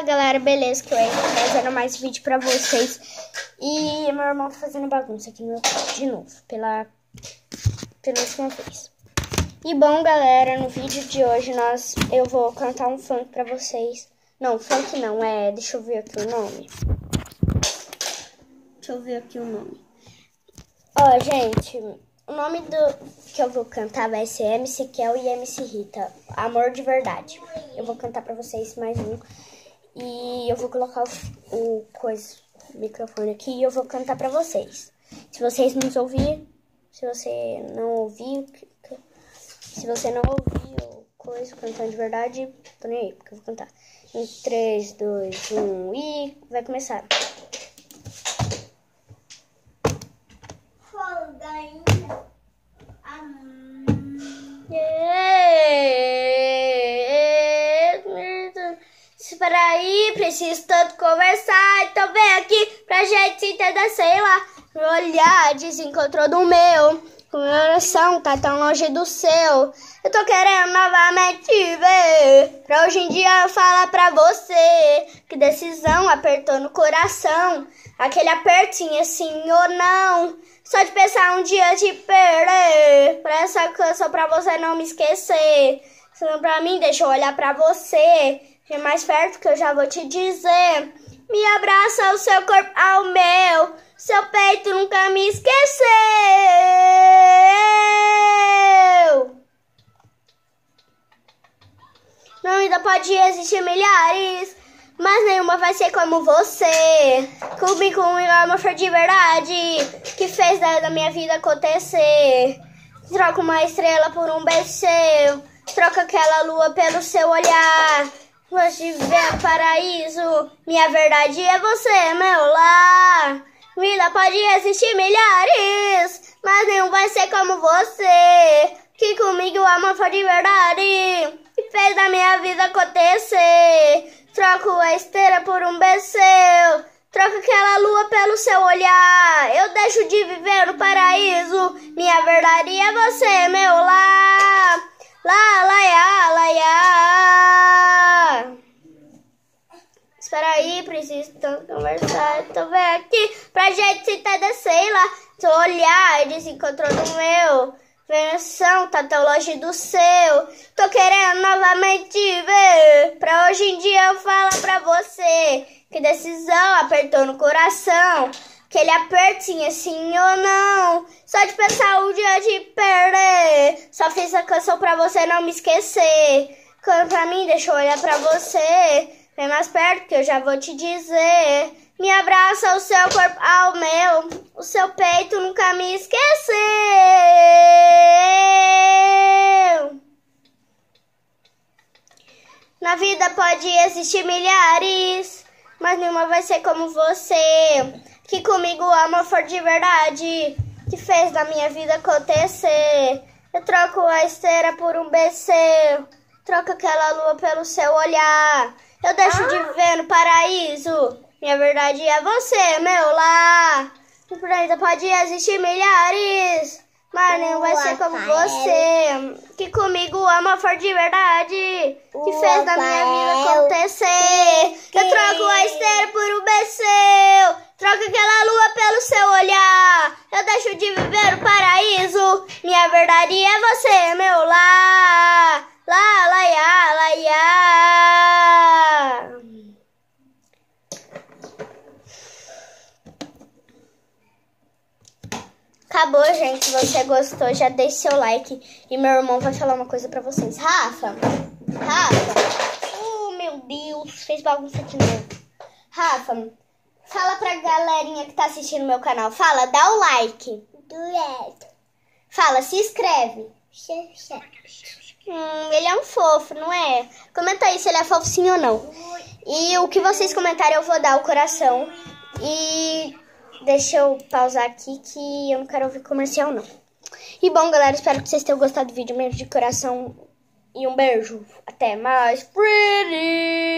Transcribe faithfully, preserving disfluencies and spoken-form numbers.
Fala galera, beleza? Que eu ainda tô trazendo mais vídeo pra vocês. E meu irmão tá fazendo bagunça aqui no meu quarto de novo, pela, pela última vez. E bom galera, no vídeo de hoje nós, eu vou cantar um funk pra vocês. Não, funk não, é, deixa eu ver aqui o nome. Deixa eu ver aqui o nome. Ó, gente, o nome do que eu vou cantar vai ser M C Kel e M C Rita, Amor de Verdade. Eu vou cantar pra vocês mais um. E eu vou colocar o, o, coisa, o microfone aqui e eu vou cantar pra vocês. Se vocês não ouvirem, se você não ouviu, se você não ouviu coisa cantando de verdade, tô nem aí, porque eu vou cantar. Em três, dois, um e vai começar. Espera aí, preciso tanto conversar. Então vem aqui pra gente se entender, sei lá. Meu olhar desencontrou do meu. O meu coração tá tão longe do seu. Eu tô querendo novamente te ver. Pra hoje em dia eu falar pra você. Que decisão apertou no coração. Aquele apertinho assim ou não. Só de pensar um dia te perder. Pra essa canção pra você não me esquecer. Se não pra mim, deixa eu olhar pra você. Vem mais perto que eu já vou te dizer. Me abraça o seu corpo ao meu. Seu peito nunca me esqueceu. Não, ainda pode existir milhares, mas nenhuma vai ser como você. Comigo, comigo é uma flor de verdade que fez da, da minha vida acontecer. Troca uma estrela por um beijo seu. Troca aquela lua pelo seu olhar. Gosto de ver o paraíso. Minha verdade é você, meu lar. Vida pode existir milhares, mas nenhum vai ser como você. Que comigo o amor foi de verdade e fez da minha vida acontecer. Troco a esteira por um beijo seu. Troca aquela lua pelo seu olhar. Eu deixo de viver no paraíso. Minha verdade é você, meu lar. Lá, lá, lá, lá, lá. Espera aí, preciso tanto conversar. Então vem aqui pra gente se entender, sei lá. Seu olhar desencontrou do meu. Versão tá tão longe do seu. Tô querendo novamente te ver. Pra hoje em dia eu falar pra você. Que decisão apertou no coração. Aquele apertinho assim ou não. Só de pensar um dia te perder. Só fiz a canção pra você não me esquecer. Canta pra mim, deixa eu olhar pra você. Vem mais perto que eu já vou te dizer. Me abraça o seu corpo ao meu. O seu peito nunca me esqueceu. Na vida pode existir milhares, mas nenhuma vai ser como você. Que comigo o amor for de verdade, que fez da minha vida acontecer. Eu troco a esteira por um beijo seu. Troco aquela lua pelo seu olhar. Eu deixo ah. de viver no paraíso. Minha verdade é você, meu lar. Ainda pode existir milhares, mas nenhum vai ser como você. Que comigo o amor for de verdade, que fez da minha vida acontecer. Eu troco a esteira por um beijo seu. Troco aquela lua pelo seu olhar. Eu deixo de viver no paraíso. Minha verdade é você, meu lar. Lá, lá, lá, lá, lá. Acabou, gente. Se você gostou, já deixe seu like. E meu irmão vai falar uma coisa pra vocês. Rafa, Rafa. Oh, meu Deus. Fez bagunça de novo. Rafa, fala pra galerinha que tá assistindo meu canal. Fala, dá o like. Fala, se inscreve. Hum, ele é um fofo, não é? Comenta aí se ele é fofo sim ou não. E o que vocês comentarem eu vou dar o coração. E deixa eu pausar aqui que eu não quero ouvir comercial não. E bom galera, espero que vocês tenham gostado do vídeo. Beijo de coração e um beijo. Até mais. Pretty!